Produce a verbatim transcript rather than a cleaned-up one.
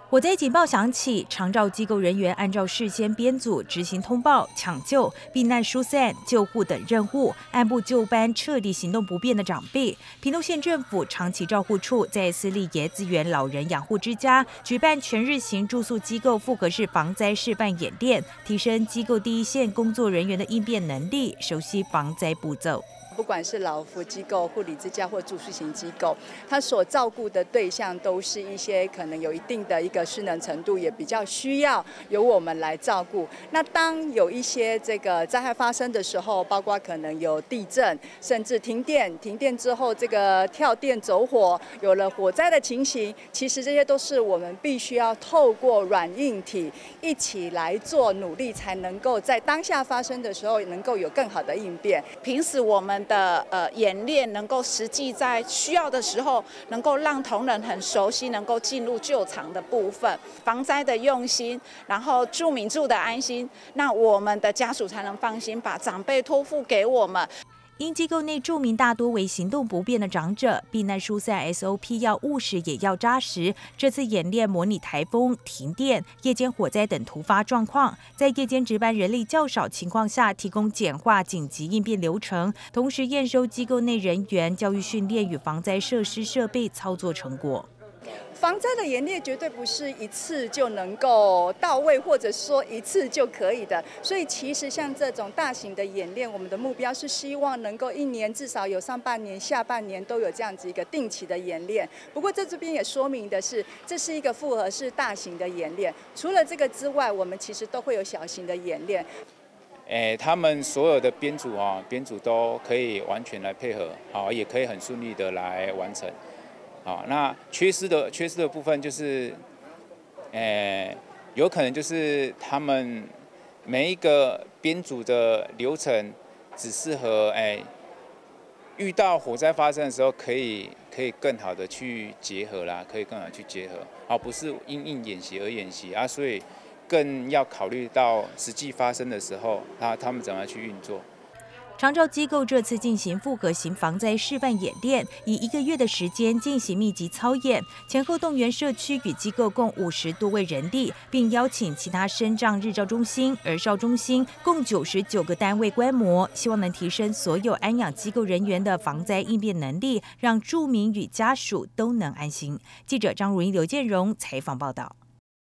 火灾警报响起，长照机构人员按照事先编组执行通报、抢救、避难疏散、救护等任务，按部就班彻底行动不便的长辈。屏东县政府长期照护处在私立椰子园老人养护之家举办全日型住宿机构复合式防灾示范演练，提升机构第一线工作人员的应变能力，熟悉防灾步骤。 不管是老福机构、护理之家或住宿型机构，他所照顾的对象都是一些可能有一定的一个失能程度，也比较需要由我们来照顾。那当有一些这个灾害发生的时候，包括可能有地震，甚至停电，停电之后这个跳电走火，有了火灾的情形，其实这些都是我们必须要透过软硬体一起来做努力，才能够在当下发生的时候能够有更好的应变。 平时我们的呃演练能够实际在需要的时候，能够让同仁很熟悉，能够进入救场的部分，防灾的用心，然后住民住的安心，那我们的家属才能放心把长辈托付给我们。 因机构内住民大多为行动不便的长者，避难疏散 S O P 要务实也要扎实。这次演练模拟台风、停电、夜间火灾等突发状况，在夜间值班人力较少情况下，提供简化紧急应变流程，同时验收机构内人员教育训练与防灾设施设备操作成果。 防灾的演练绝对不是一次就能够到位，或者说一次就可以的。所以其实像这种大型的演练，我们的目标是希望能够一年至少有上半年、下半年都有这样子一个定期的演练。不过在这边也说明的是，这是一个复合式大型的演练。除了这个之外，我们其实都会有小型的演练。 诶，他们所有的编组啊，编组都可以完全来配合，好，也可以很顺利的来完成。好，那缺失的缺失的部分就是，诶，有可能就是他们每一个编组的流程只适合诶，遇到火灾发生的时候可以可以更好的去结合啦，可以更好的去结合，而不是因应演习而演习啊，所以更要考虑到实际发生的时候，他他们怎么去运作。 长照机构这次进行复合型防灾示范演练，以一个月的时间进行密集操演，前后动员社区与机构共五十多位人力，并邀请其他身障日照中心、儿少中心共九十九个单位观摩，希望能提升所有安养机构人员的防灾应变能力，让住民与家属都能安心。记者张如英、刘建荣采访报道。